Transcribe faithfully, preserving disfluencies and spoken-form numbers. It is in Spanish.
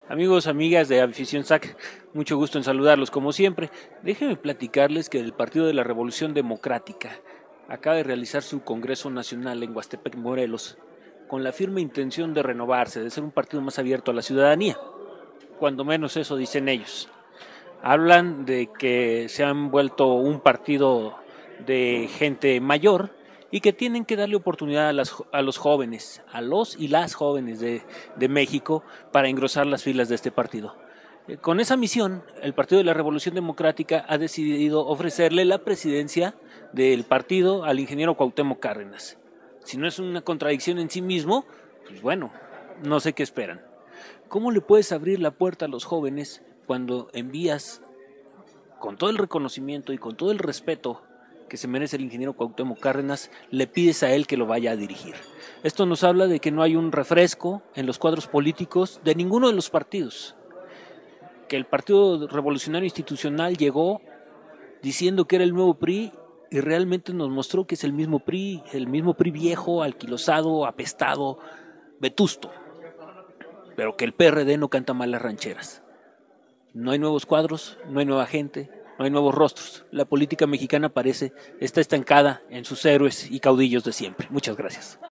Amigos, amigas de Afición S A C, mucho gusto en saludarlos como siempre. Déjenme platicarles que el Partido de la Revolución Democrática acaba de realizar su Congreso Nacional en Huastepec, Morelos, con la firme intención de renovarse, de ser un partido más abierto a la ciudadanía. Cuando menos eso dicen ellos. Hablan de que se han vuelto un partido de gente mayor y que tienen que darle oportunidad a, las, a los jóvenes, a los y las jóvenes de, de México para engrosar las filas de este partido. Eh, con esa misión, el Partido de la Revolución Democrática ha decidido ofrecerle la presidencia del partido al ingeniero Cuauhtémoc Cárdenas. Si no es una contradicción en sí mismo, pues bueno, no sé qué esperan. ¿Cómo le puedes abrir la puerta a los jóvenes cuando envías, con todo el reconocimiento y con todo el respeto que se merece el ingeniero Cuauhtémoc Cárdenas, le pides a él que lo vaya a dirigir? Esto nos habla de que no hay un refresco en los cuadros políticos de ninguno de los partidos, que el Partido Revolucionario Institucional llegó diciendo que era el nuevo P R I y realmente nos mostró que es el mismo P R I, el mismo P R I viejo, alquilosado, apestado, vetusto, pero que el P R D no canta mal las rancheras. No hay nuevos cuadros, no hay nueva gente, no hay nuevos rostros. La política mexicana parece está estancada en sus héroes y caudillos de siempre. Muchas gracias.